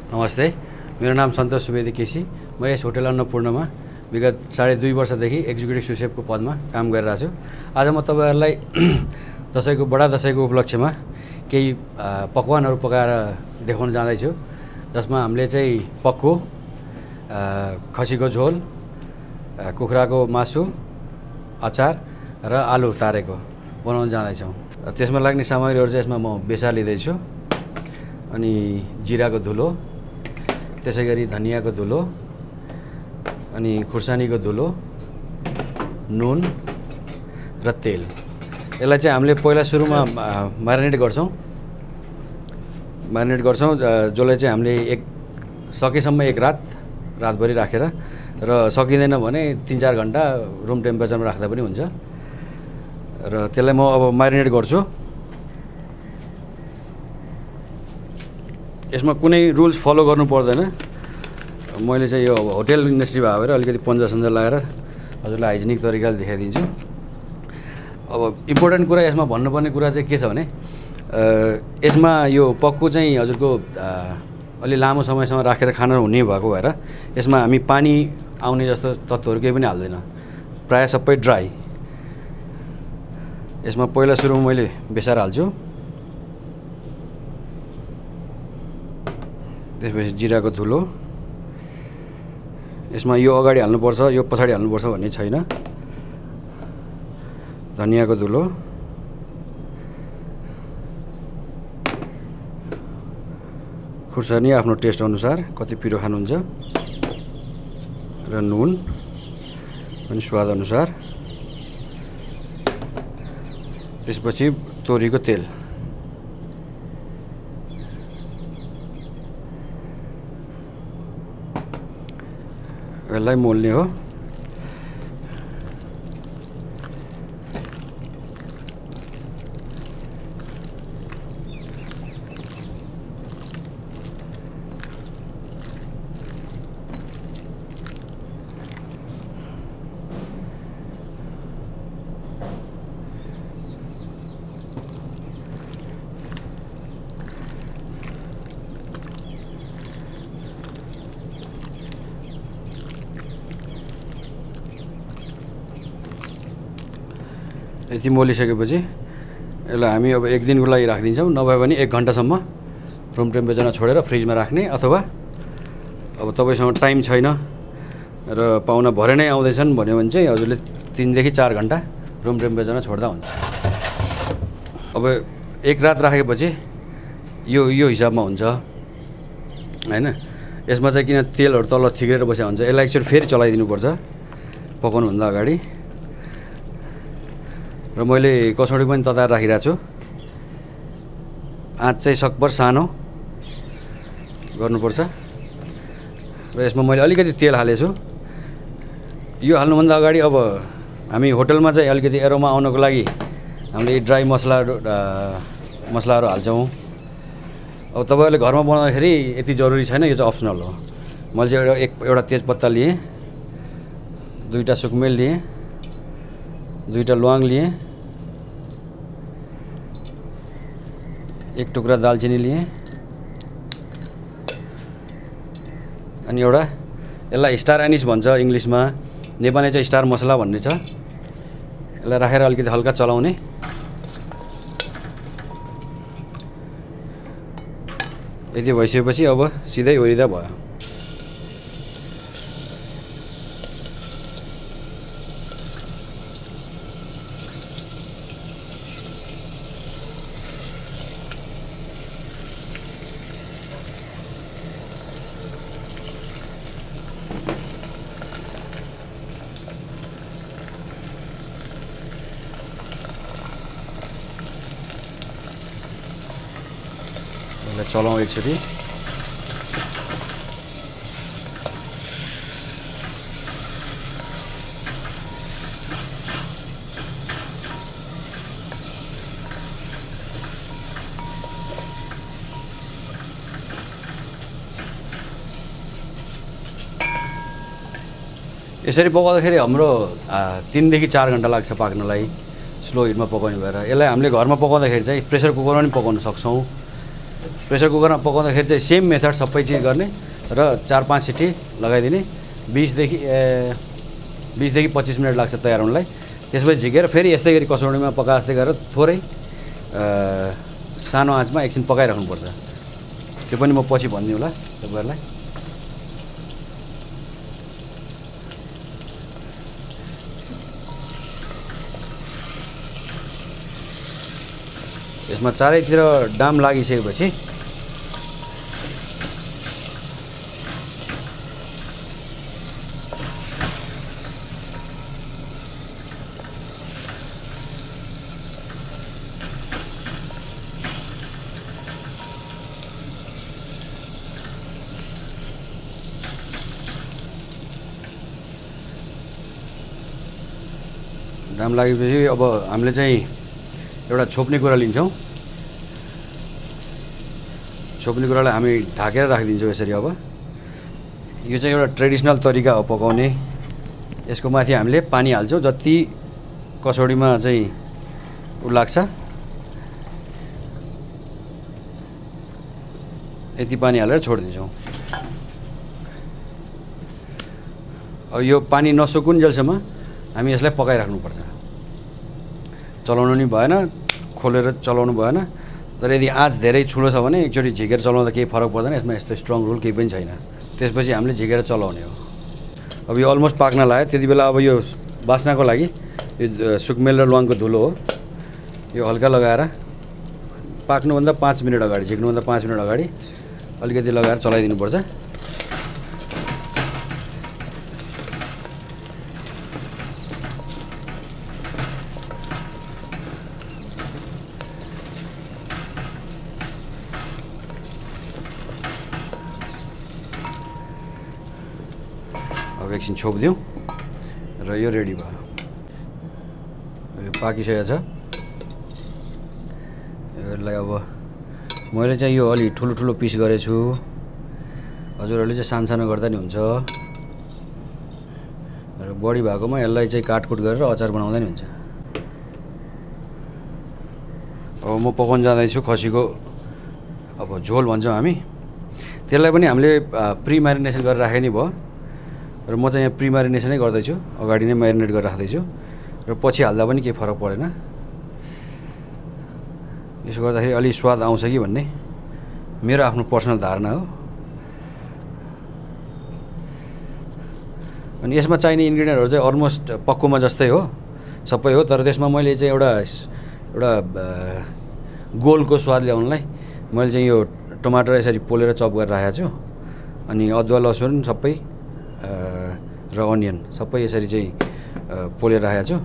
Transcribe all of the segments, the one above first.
नमस्ते, मेरो नाम सन्तोष सुवेदी केसी। म यस होटल अन्नपूर्णमा विगत 2.5 वर्षदेखि एक्जिक्युटिभ सुसेफको पदमा काम गरिरहेको छु। आज म तपाईहरुलाई बडा दशैंको उपलक्ष्यमा केही पकवानहरू पकाएर देखाउन जाँदैछु, जसमा हामीले चाहिँ पक्कु, खसीको झोल, कुखुराको मासु, अचार र आलु तारेको बनाउन जाँदैछौँ। त्यसमा लाग्ने सामग्रीहरू चाहिँ यसमा म बेसा लिँदैछु, अनि जिराको धुलो, त्यसैगरी धनियाको धुलो, अनि खुर्सानीको धुलो, नुन र तेल। यसलाई चाहिँ हामीले पहिला सुरुमा म्यारिनेट गर्छौँ, जसलाई चाहिँ हामीले सकेसम्म एक रातभरि राखेर र सकिँदैन भने 3-4 घण्टा रुम टेम्परेचरमा राख्दा पनि हुन्छ। र त्यसलाई म अब म्यारिनेट गर्छु। यसमा कुनै रुल्स फलो गर्नु पर्दैन। मैले चाहिँ यो होटल इन्डस्ट्री भएर अलिकति पन्जा-सन्जा लगाएर हजुरलाई हाइजिनिक तरिकाले देखाइदिन्छु। अब इम्पोर्टेन्ट कुरा यसमा भन्नुपर्ने कुरा चाहिँ के छ भने यसमा यो पक्कु चाहिँ हजुरको अलि लामो समयसम्म राखेर खान हुने भएको भएर यसमा हामी पानी आउने जस्तो तत्त्वहरू केही पनि हाल्दैन, प्रायः सबै ड्राई। यसमा पहिला सुरुमा मैले बेसार हाल्छु, त्यसपछि जिराको धुलो। यसमा यो अगाडि हाल्नुपर्छ, यो पछाडि हाल्नुपर्छ भन्ने छैन। धनियाको धुलो, खुर्सानी आफ्नो टेस्ट अनुसार कति पिरो खानुहुन्छ, र नुन अनि स्वाद अनुसार। त्यसपछि तोरीको तेल। यसलाई मोल्ने हो। यति मोलिसकेपछि यसलाई हामी अब एक दिनको लागि राखिदिन्छौँ, नभए पनि 1 घण्टासम्म रुम टेम्परेचरमा छोडेर फ्रिजमा राख्ने। अथवा अब तपाईसँग टाइम छैन र पाहुना भरे नै आउँदैछन् भन्यो भने चाहिँ हजुरले 3 देखि 4 घण्टा रुम टेम्परेचरमा छोड्दा हुन्छ। अब 1 रात राखेपछि यो हिसाबमा हुन्छ हैन। यसमा चाहिँ किन तेलहरू तल थिग्रेर बसेको हुन्छ, यसलाई एकचोटि फेरि चलाइदिनुपर्छ पकाउनुभन्दा अगाडि। र मैले कसौडी पनि तताएर राखिरहेको छु। आँच चाहिँ सकभर सानो गर्नुपर्छ। र यसमा मैले अलिकति तेल हालेछु। यो हाल्नुभन्दा अगाडि अब हामी होटलमा चाहिँ अलिकति एरोमा आउनको लागि हामीले ड्राई मसलाहरू हाल्छौँ। अब तपाईहरुले घरमा बनाउँदाखेरि यति जरुरी छैन, यो चाहिँ अप्सनल हो। मैले चाहिँ एउटा तेजपत्ता लिएँ, 2टा सुकमेल लिएँ, 2टा ल्वाङ लिएँ, 1 टुक्रा दालचिनी लिएँ, अनि एउटा यसलाई स्टार एनिस भन्छ इङ्ग्लिसमा, नेपाली चाहिँ स्टार मसला भन्ने छ। यसलाई राखेर अलिकति हल्का चलाउने। यति भइसकेपछि अब सिधै ओरिदा भयो। चलाउँ एकचोटि। यसरी पकाउँदाखेरि हाम्रो 3 देखि 4 घण्टा लाग्छ पाक्नलाई। स्लो हिटमा पकाउने भएर यसलाई हामीले घरमा पकाउँदाखेरि चाहिँ प्रेसर कुकरमा पनि पकाउन सक्छौं। प्रेसर कुकरमा पकाउँदाखेरि चाहिँ सेम मेथड सबै चिज गर्ने र 4-5 सिटी लगाइदिने 20 देखि 25 मिनट लाग्छ तयार हुनलाई। त्यसपछि झिकेर फेरि यस्तै गरी कसौडीमा पकाए जस्तै गरेर थोरै सानो आँचमा एकछिन पकाइराख्नुपर्छ। त्यो पनि म पछि भन्दिनु होला तपाईहरुलाई। यसमा चारैतिर डाम लागिसकेपछि डाम लागेपछि अब हामीले चाहिँ एउटा छोप्ने कुरा लिन्छौँ। छोप्ने कुरालाई हामी ढाकेर राखिदिन्छौँ यसरी। अब यो चाहिँ एउटा ट्रेडिसनल तरिका हो पकाउने। यसको माथि हामीले पानी हाल्छौँ, जति कसौडीमा चाहिँ उ लाग्छ यति पानी हालेर छोडिदिन्छौँ। अब यो पानी नसुकुन्जेलसम्म हामी यसलाई पकाइराख्नुपर्छ। चलाउनु नि भएन, खोलेर चलाउनु भएन। तर यदि आँच धेरै ठुलो छ भने एकचोटि झिकेर चलाउँदा केही फरक पर्दैन। यसमा यस्तो स्ट्रङ रुल केही पनि छैन। त्यसपछि हामीले झिकेर चलाउने हो। अब यो अलमोस्ट पाक्न लाग्यो। त्यति बेला अब यो बास्नाको लागि यो सुकमेल र ल्वाङको धुलो हो, यो हल्का लगाएर पाक्नुभन्दा 5 मिनट अगाडि, झिक्नुभन्दा 5 मिनट अगाडि अलिकति लगाएर चलाइदिनुपर्छ। अब एकछिन छोपिदिउँ र यो रेडी भयो। यो पाकिसकेको छ। यसलाई अब मैले चाहिँ यो अलि ठुलो पिस गरेछु। हजुरहरूले चाहिँ सानो गर्दा नि हुन्छ। र बडी भएकोमा यसलाई चाहिँ काटकुट गरेर अचार बनाउँदा नि हुन्छ। अब म पकाउन जाँदैछु खसीको अब झोल भन्छौँ हामी। त्यसलाई पनि हामीले प्री म्यारिनेसन गरेर राखे नि भयो। र म चाहिँ यहाँ प्री म्यारिनेसनै गर्दैछु, अगाडि नै म्यारिनेट गरेर राख्दैछु र पछि हाल्दा पनि केही फरक परेन। यसो गर्दाखेरि अलि स्वाद आउँछ कि भन्ने मेरो आफ्नो पर्सनल धारणा हो। अनि यसमा चाहिने इन्ग्रिडियन्टहरू चाहिँ अलमोस्ट पक्कोमा जस्तै हो, सबै हो। तर त्यसमा मैले चाहिँ एउटा गोलको स्वाद ल्याउनलाई मैले चाहिँ यो टमाटर यसरी पोलेर चप गरेर राखेको छु। अनि अदुवा लसुन सबै र अनियन सबै यसरी चाहिँ पोलेर राखेको छु।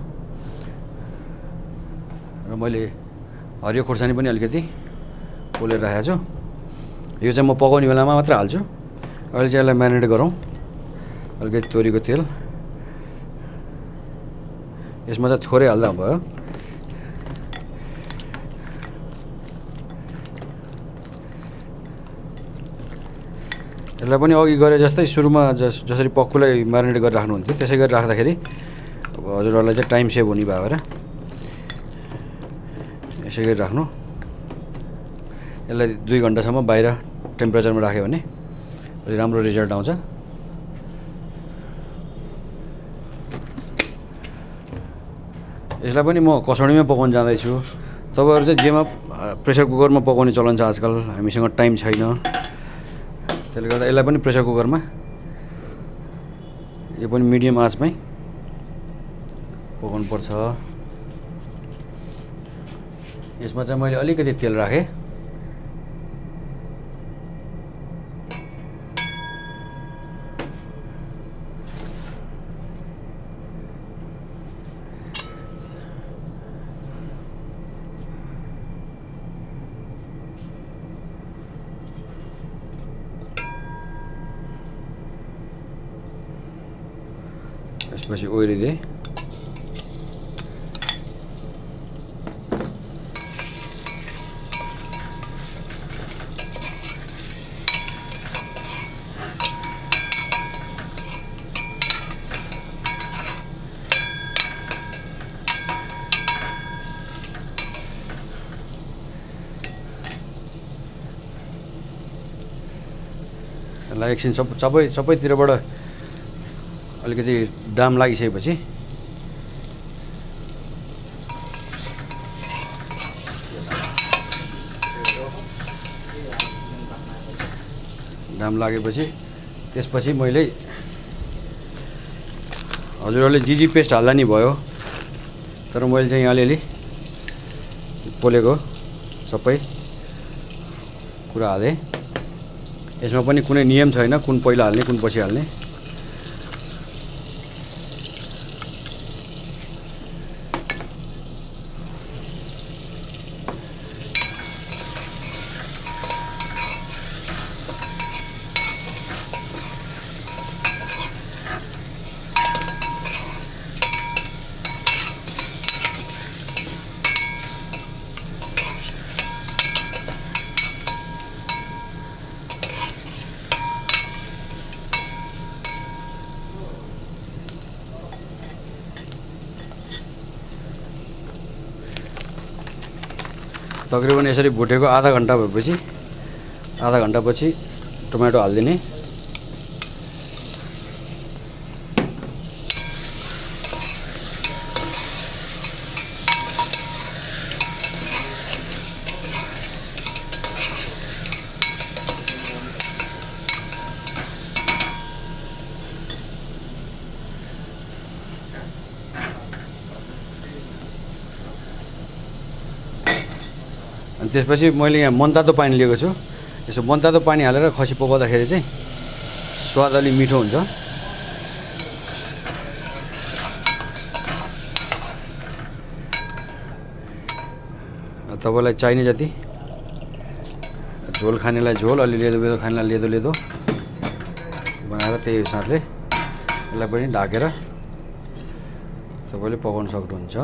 र मैले हरियो खुर्सानी पनि अलिकति पोलेर राखेको छु। यो चाहिँ म पकाउने बेलामा मात्र हाल्छु। अहिले चाहिँ यसलाई म्यारिनेट गरौँ। अलिकति तोरीको तेल यसमा चाहिँ थोरै हाल्दा भयो। यसलाई पनि अघि गरे जस्तै सुरुमा जसरी पक्कुलाई म्यारिनेट गरेर राख्नुहुन्थ्यो त्यसै गरी राख्दाखेरि अब हजुरहरूलाई चाहिँ टाइम सेभ हुने भएर यसै गरी राख्नु। यसलाई 2 घन्टासम्म बाहिर टेम्परेचरमा राख्यो भने अलि राम्रो रिजल्ट आउँछ। यसलाई पनि म कसौडीमै पकाउन जाँदैछु। तपाईँहरू चाहिँ जेमा प्रेसर कुकरमा पकाउने चलन छ आजकल, हामीसँग टाइम छैन। त्यसले गर्दा यसलाई पनि प्रेसर कुकरमा यो पनि मिडियम आँचमै पकाउनु पर्छ। यसमा चाहिँ मैले अलिकति तेल राखेँ। त्यसपछि ओइरिदिएँ। यसलाई एकछिन सबैतिरबाट अलिकति डाम लागिसकेपछि त्यसपछि मैले हजुरहरूले जिजी पेस्ट हाल्दा नि भयो, तर मैले चाहिँ अलिअलि पोलेको सबै कुरा हालेँ। यसमा पनि कुनै नियम छैन कुन पहिला हाल्ने कुन पछि हाल्ने। तकरिबन यसरी भुटेको आधा घण्टा पछि टोमेटो हालिदिने। अनि त्यसपछि मैले यहाँ मनतातो पानी लिएको छु। यसो मनतातो पानी हालेर खसी पकाउँदाखेरि चाहिँ स्वाद अलि मिठो हुन्छ। तपाईँलाई चाहिने जति, झोल खानेलाई झोल, अलि लेदो खानेलाई लेदो बनाएर त्यही हिसाबले यसलाई पनि ढाकेर तपाईँले पकाउन सक्नुहुन्छ।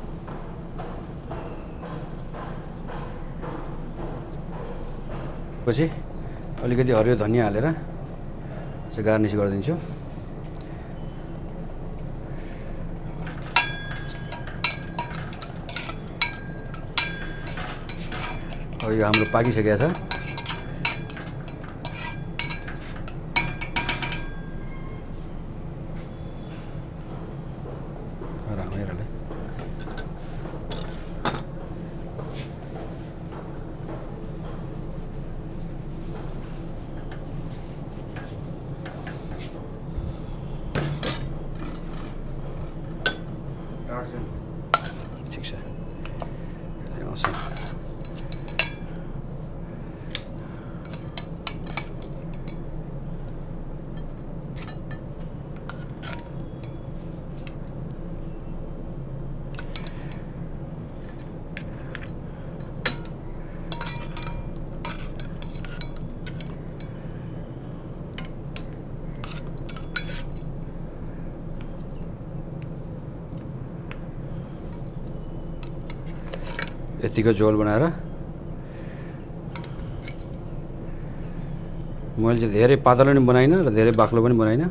पछि अलिकति हरियो धनिया हालेर चाहिँ गार्निस गरिदिन्छु। अब यो हाम्रो पाकिसकेको छ। ठिक छ, यतिको झोल बनाएर मैले चाहिँ धेरै पातलो पनि बनाइनँ र धेरै बाक्लो पनि बनाइनँ।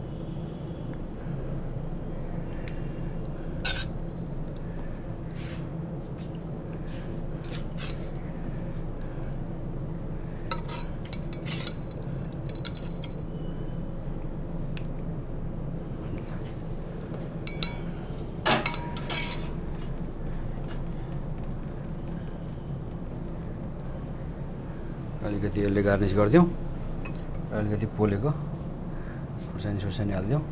अलिकति यसले गार्निस गरिदिउँ, अलिकति पोलेको खुर्सानी हालिदिउँ।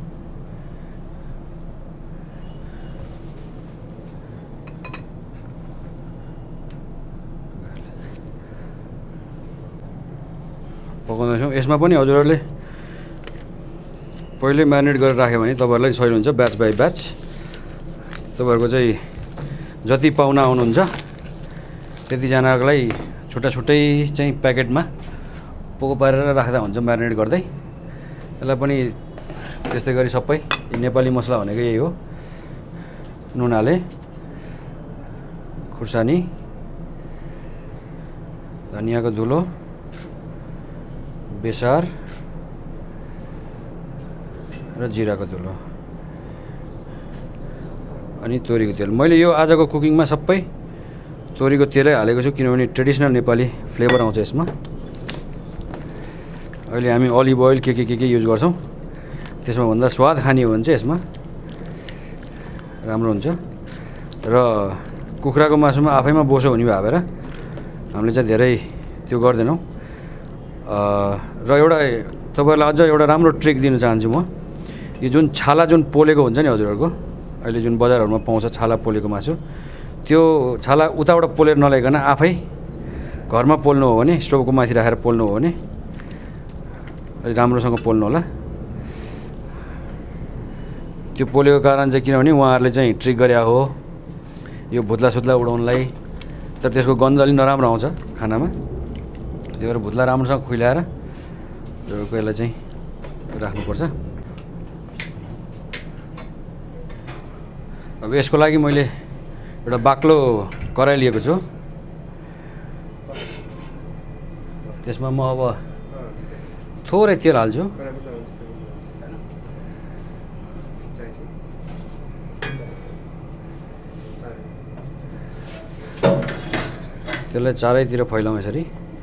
पकाउँदैछौँ। यसमा पनि हजुरहरूले पहिले म्यारिनेट गरेर राख्यो भने तपाईँहरूलाई सही हुन्छ। ब्याच बाई ब्याच तपाईँहरूको चाहिँ जति पाहुना आउनुहुन्छ त्यतिजनाको लागि छुट्टै चाहिँ प्याकेटमा पोको पारेर राख्दा हुन्छ म्यारिनेट गर्दै। यसलाई पनि त्यस्तै गरी सबै नेपाली मसला भनेको यही हो। नुन हाले, खुर्सानी, धनियाको धुलो, बेसार र जिराको धुलो अनि तोरीको तेल। मैले यो आजको कुकिङमा सबै तोरीको तेलै हालेको छु किनभने ट्रेडिसनल नेपाली फ्लेभर आउँछ यसमा। अहिले हामी अलिभ ओइल के युज गर्छौँ। त्यसमा भन्दा स्वाद खाने हो भने चाहिँ यसमा राम्रो हुन्छ। र कुखुराको मासुमा आफैमा बोसो हुने भएर हामीले चाहिँ धेरै त्यो गर्दैनौँ। र एउटा तपाईँहरूलाई अझ एउटा राम्रो ट्रिक दिन चाहन्छु म। यो जुन छाला जुन पोलेको हुन्छ नि हजुरहरूको, अहिले जुन बजारहरूमा पाउँछ छाला पोलेको मासु, त्यो छाला उताबाट पोलेर नल्याइकन आफै घरमा पोल्नु हो भने, स्टोभको माथि राखेर पोल्नु हो भने अलि राम्रोसँग पोल्नु होला। त्यो पोलेको कारण चाहिँ किनभने उहाँहरूले चाहिँ ट्रिक गरे हो यो भुत्ला सुत्ला उडाउनलाई, तर त्यसको गन्ध अलि नराम्रो आउँछ खानामा। त्यही भएर भुत्ला राम्रोसँग खुइलाएर यसलाई चाहिँ राख्नुपर्छ। अब यसको लागि मैले एउटा बाक्लो कराई लिएको छु। त्यसमा म अब थोरै तेल हाल्छु। त्यसलाई चारैतिर फैलाउँ यसरी।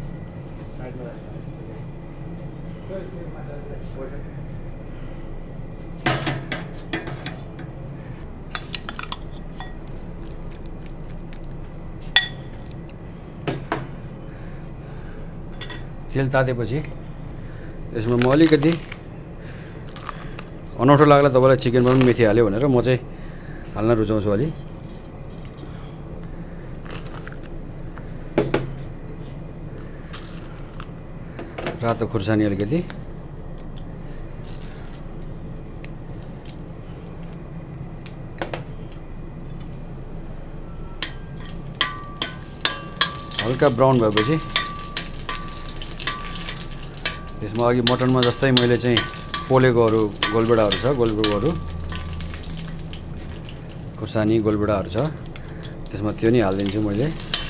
तेल तातेपछि यसमा म अलिकति अनौठो लाग्ला तपाईँलाई चिकनमा पनि मेथी हाल्यो भनेर म चाहिँ हाल्न रुचाउँछु। अलि रातो खुर्सानी अलिकति, हल्का ब्राउन भएपछि त्यसमा अघि मटनमा जस्तै मैले चाहिँ पोलेकोहरू गोलबेडाहरू छ, गोलबेडाहरू खुर्सानी गोलबेडाहरू छ, त्यसमा त्यो नि हालिदिन्छु मैले।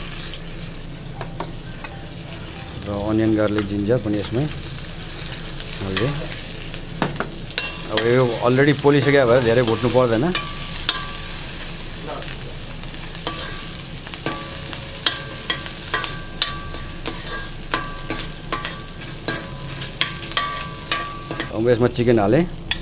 र अनियन गार्लिक जिन्जर पनि यसमै हाल्दै। अब यो अलरेडी पोलिसक्यो भएर धेरै भुट्नु पर्दैन। अब यसमा चिकन हालेँ।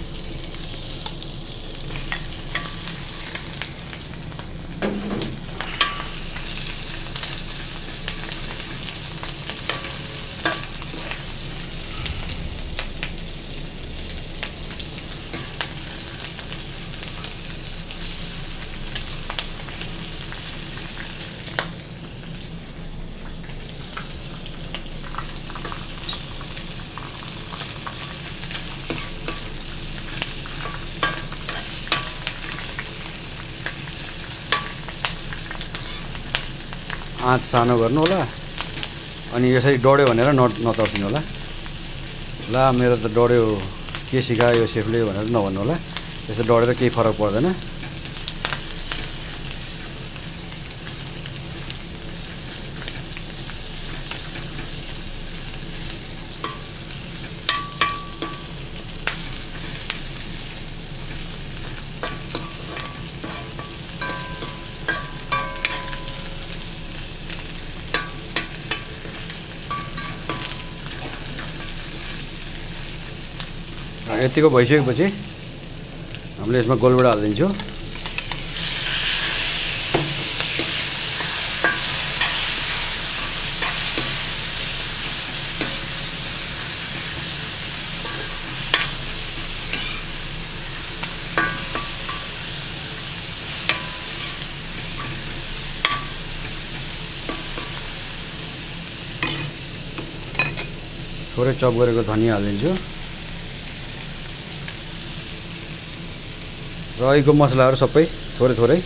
आँच सानो गर्नु होला अनि यसरी डढ्यो भनेर नतर्सिनु होला। ला मेरो त डढ्यो, के सिकायो यो सेफले भनेर नभन्नु होला। यस्तो डढेर केही फरक पर्दैन। यतिको भइसकेपछि हामीले यसमा गोलबेडा हालिदिन्छौँ। थोरै चप गरेको धनिया हालिदिन्छु। रहेको मसलाहरू सबै थोरै थोरै।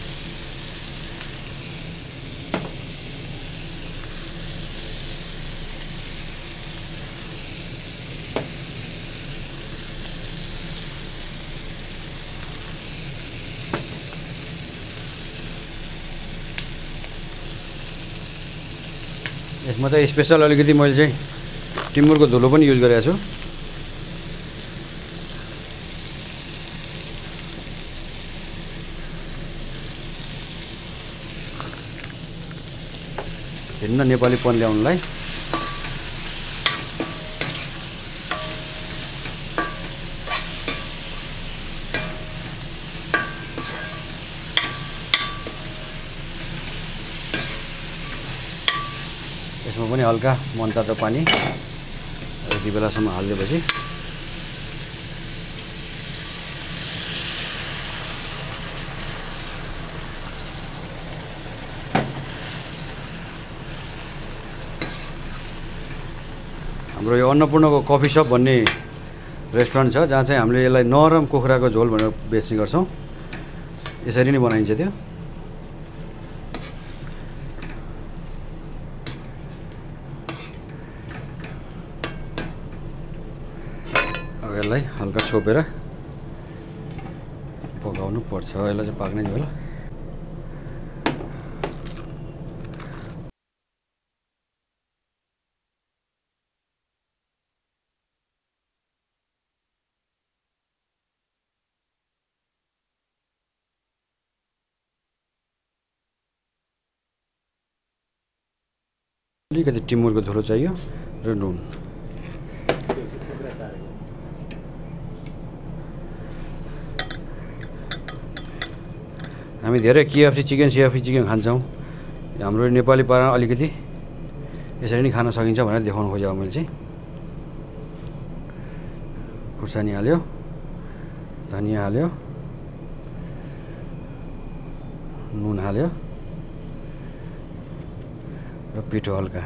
यसमा चाहिँ स्पेसल अलिकति मैले चाहिँ टिमुरको धुलो पनि युज गरेको छु। भिन्न नेपालीपन ल्याउनलाई। यसमा पनि हल्का मनतातो पानी यति बेलासम्म हालिदिएपछि हाम्रो यो अन्नपूर्णको कफी सप भन्ने रेस्टुरेन्ट छ जहाँ चाहिँ हामीले यसलाई नरम कुखुराको झोल भनेर बेच्ने गर्छौँ। यसरी नै बनाइन्छ त्यो। अब यसलाई हल्का छोपेर पकाउनु पर्छ। यसलाई चाहिँ पाक्नै दियो होला। अलिकति टिमुरको धुलो चाहियो र नुन। हामी धेरै KFC चिकन CFC चिकन खान्छौँ। हाम्रो नेपाली पारामा अलिकति यसरी नै खान सकिन्छ भनेर देखाउन खोजेको मैले चाहिँ। खुर्सानी हाल्यो, धनिया हाल्यो, नुन हाल्यो र पिठो हल्का।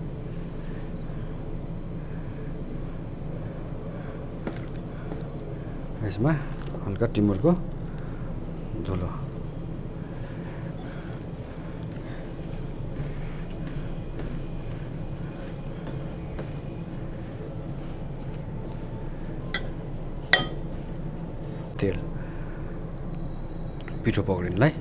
यसमा हल्का टिमुरको धुलो। तेल पिठो पक्रिनलाई।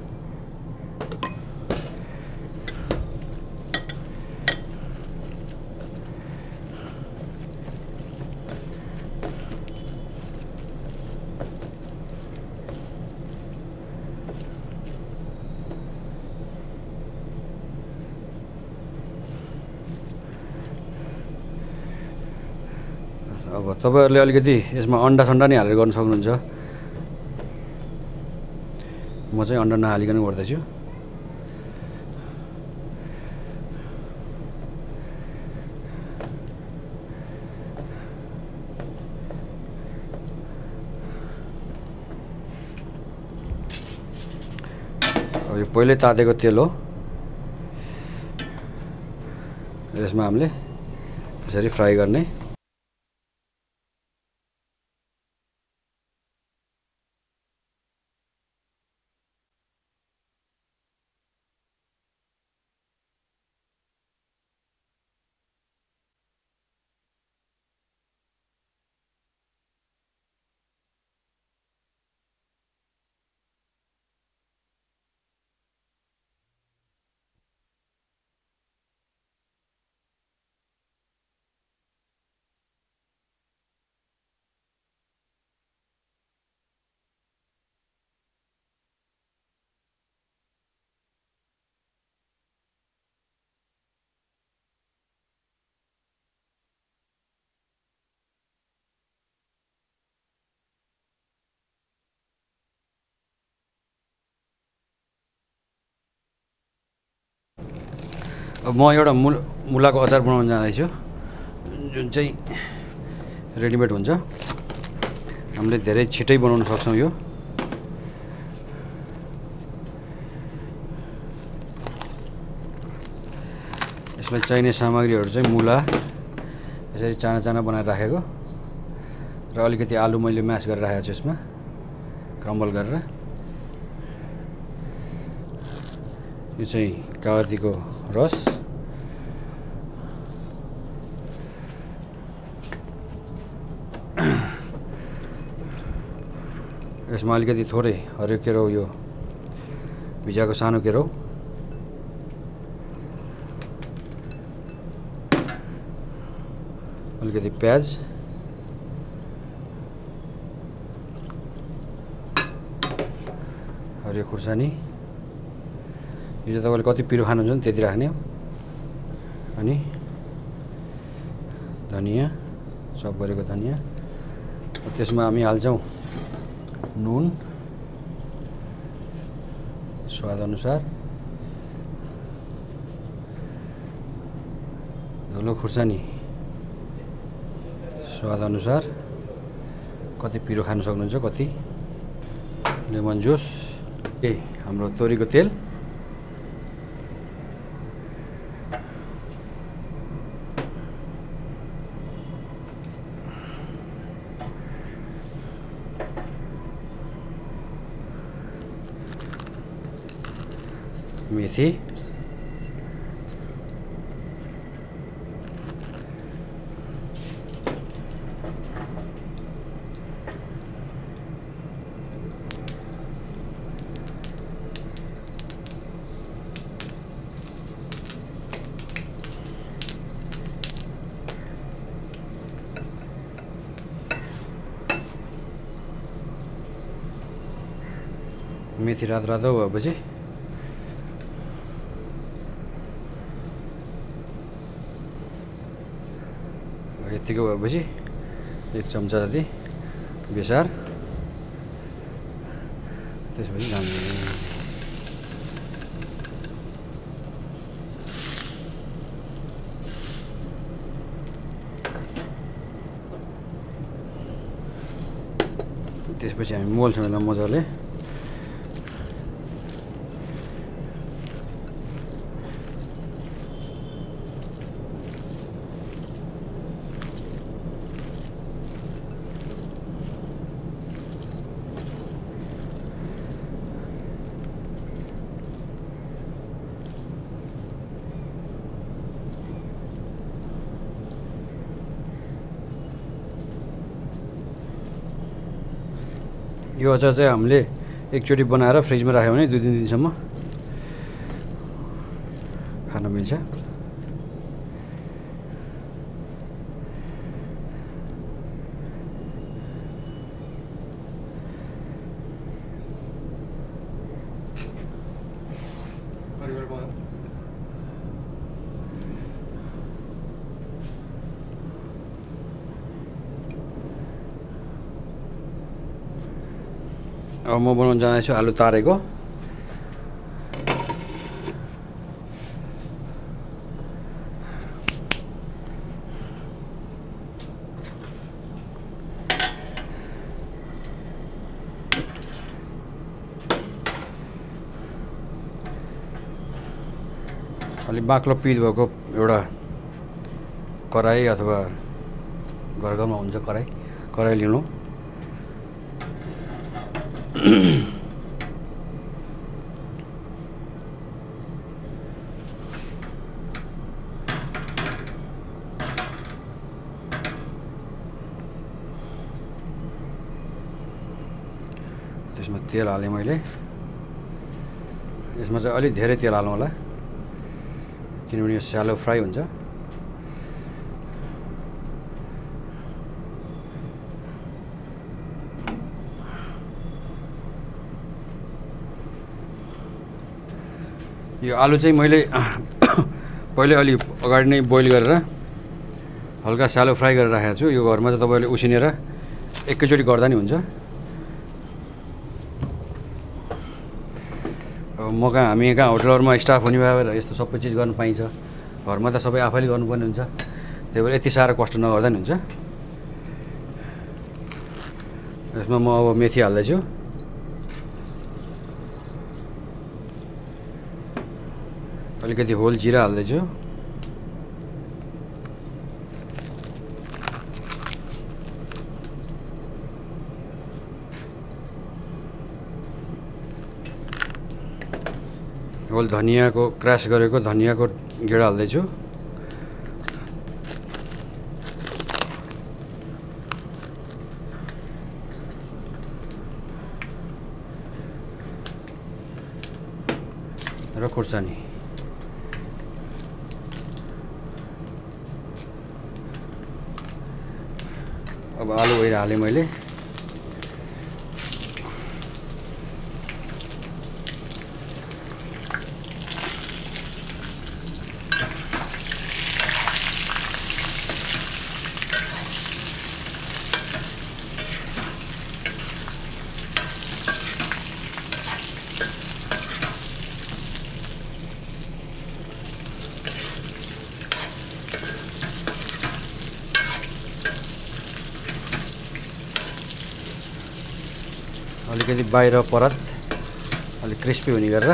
अब तपाईहरुले अलिकति यसमा अन्डा सन्डा नि हालेर गर्न सक्नुहुन्छ। म चाहिँ अन्डा नहालिकन गर्दैछु। अब यो पहिल्यै तातेको तेल हो। यसमा हामीले यसरी फ्राई गर्ने। अब म एउटा मुलाको अचार बनाउन जाँदैछु जुन चाहिँ रेडिमेड हुन्छ। हामीले धेरै छिटै बनाउन सक्छौँ यो। यसलाई चाहिने सामग्रीहरू चाहिँ मुला यसरी चाना चाना बनाएर राखेको र अलिकति आलु मैले म्यास गरेर राखेको छु यसमा क्रम्बल गरेर। यो चाहिँ कागतीको रस, यसमा अलिकति थोरै हरियो केरो यो भिजाएको सानो केरो, अलिकति प्याज, हरियो खुर्सानी। यो चाहिँ तपाईँले कति पिरो खानुहुन्छ नि त्यति राख्ने हो। अनि धनिया, चप गरेको धनिया। त्यसमा हामी हाल्छौँ नुन स्वाद अनुसार, धुलो खुर्सानी स्वाद अनुसार, कति पिरो खान सक्नुहुन्छ, कति लेमन जुस, हाम्रो तोरीको तेल, मेथी, मेथी रातो भएपछि यतिको भएपछि 1 चम्चा जति बेसार, त्यसपछि त्यसपछि हामी मोल्छौँ यसलाई मजाले। यो अचार चाहिँ हामीले एकचोटि बनाएर फ्रिजमा राख्यो भने 2-3 दिनसम्म खान मिल्छ। अब म बनाउन जाँदैछु आलु तारेको। अलि बाक्लो पिट भएको एउटा कराई अथवा घरमा हुन्छ कराई लिनु। त्यसमा तेल हालेँ मैले। यसमा चाहिँ अलि धेरै तेल हाल्नु होला किनभने यो स्यालो फ्राई हुन्छ। यो आलु चाहिँ मैले पहिले अलि अगाडि नै बोइल गरेर हल्का स्यालो फ्राई गरेर राखेको छु। यो घरमा चाहिँ तपाईँले उसिनेर एकैचोटि गर्दा नि हुन्छ। हामी कहाँ होटलहरूमा स्टाफ हुने भएर यस्तो सबै चिज गर्न पाइन्छ। घरमा त सबै आफैले गर्नुपर्ने हुन्छ, त्यही भएर यति साह्रो कष्ट नगर्दा नि हुन्छ। यसमा म अब मेथी हाल्दैछु। अलिकति होल जिरा हाल्दैछु। होल धनियाको क्रास गरेको धनियाको गेडा हाल्दैछु। र खुर्सानी। अब आलु भएर हालेँ मैले। अलिकति बाहिर परत अलिक क्रिस्पी हुने गरेर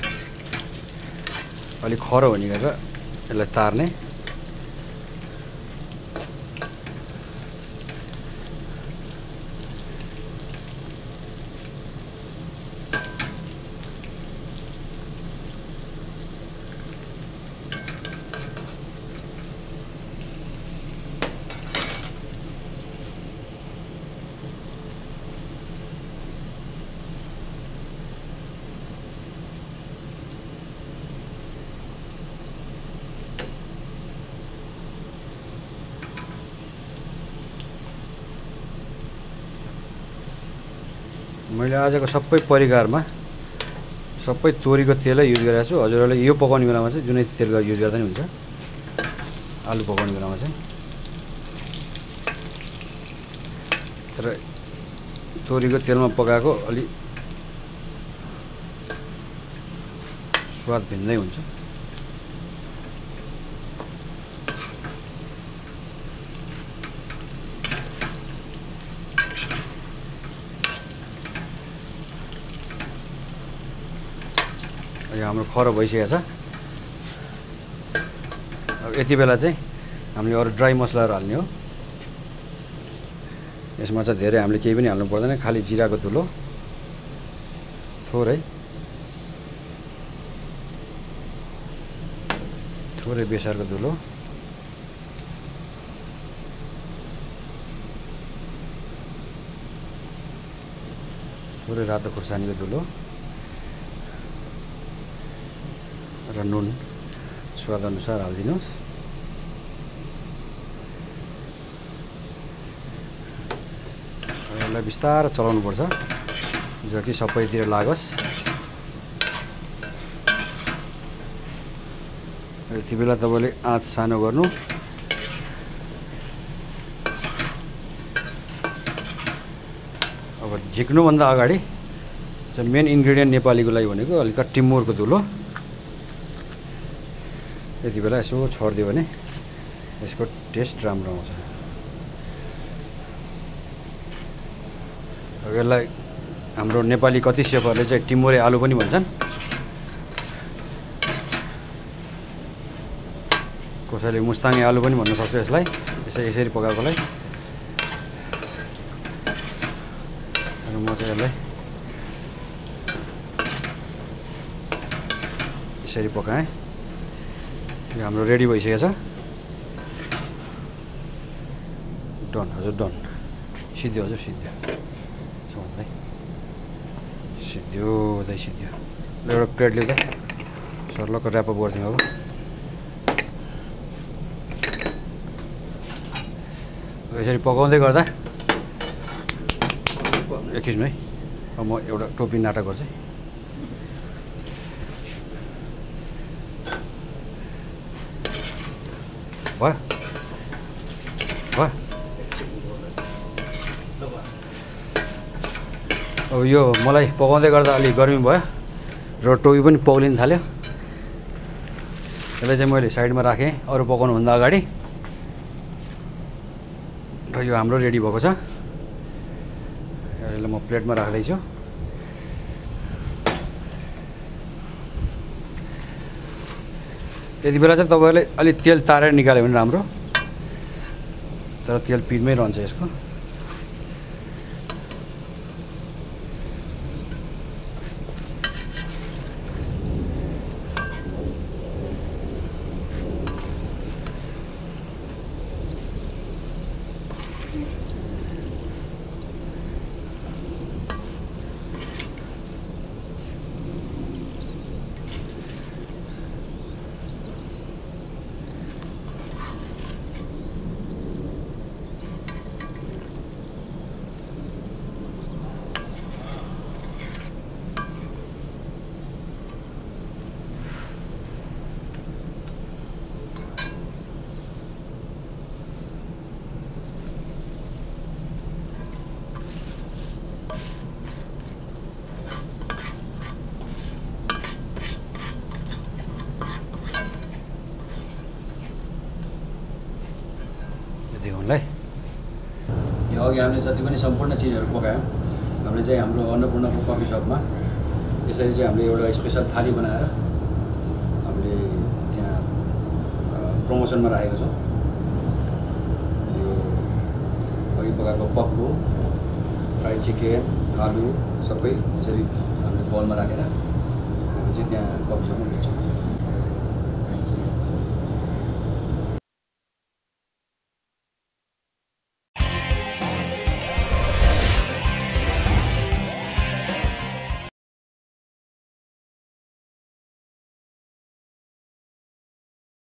अलिक खरो हुने गरेर यसलाई तार्ने। मैले आजको सबै परिकारमा सबै तोरीको तेलै युज गरेको छु। हजुरहरूले यो पकाउने बेलामा चाहिँ जुनै तेल युज गर्दा नि हुन्छ। आलु पकाउने बेलामा चाहिँ तर तोरीको तेलमा पकाएको अलि स्वाद भिन्दै हुन्छ। हाम्रो खरो भइसकेको छ। अब यति बेला चाहिँ हामीले अरू ड्राई मसलाहरू हाल्ने हो। यसमा चाहिँ धेरै हामीले केही पनि हाल्नु पर्दैन, खालि जिराको धुलो थोरै बेसारको धुलो, थोरै रातो खुर्सानीको धुलो र नुन स्वाद अनुसार हालिदिनुहोस्। यसलाई बिस्तारै चलाउनु पर्छ जो कि सबैतिर लागोस्। यति बेला तपाईँले आँच सानो गर्नु। अब झिक्नुभन्दा अगाडि चाहिँ मेन इन्ग्रेडियन्ट नेपालीको लागि भनेको अलिकति टिमुरको धुलो। यति बेला यसो छोडिदियो भने यसको टेस्ट राम्रो आउँछ। यसलाई हाम्रो नेपाली कति सेफहरूले चाहिँ टिमुरे आलु पनि भन्छन्, कसैले मुस्ताङे आलु पनि भन्न सक्छ यसलाई, यसरी पकाएकोलाई। र म चाहिँ यसलाई यसरी पकाएँ। यो हाम्रो रेडी भइसकेको छ। डन हजुर डन। सिद्धियो हजुर सिद्धियो। सिद्धियो दाइ सिद्धियो। एउटा प्लेट लिँदा सर्लक्क ऱ्यापअप गरिदिउँ। अब यसरी पकाउँदै गर्दा एकछिन है, अब म एउटा टोपी नाटक गर्छु। भयो भयो। अब यो मलाई पकाउँदै गर्दा अलिक गर्मी भयो र टोपी पनि पग्लिन थाल्यो। यसलाई चाहिँ मैले साइडमा राखेँ अरू पकाउनुभन्दा अगाडि। र यो हाम्रो रेडी भएको छ। यसलाई म प्लेटमा राख्दैछु। यति बेला चाहिँ तपाईँहरूले अलिक तेल तारेर निकाल्यो भने राम्रो, तर तेल पिँधमै रहन्छ यसको। यो अघि हामीले जति पनि सम्पूर्ण चिजहरू पकायौँ हामीले चाहिँ हाम्रो अन्नपूर्णको कफी सपमा यसरी चाहिँ हामीले एउटा स्पेसल थाली बनाएर हामीले त्यहाँ प्रमोसनमा राखेको छौँ। यो अघि पकाएको पक्कु, फ्राइड चिकन, आलु सबै यसरी हामीले बलमा राखेर हामी चाहिँ त्यहाँ कफी सपमा बेच्छौँ।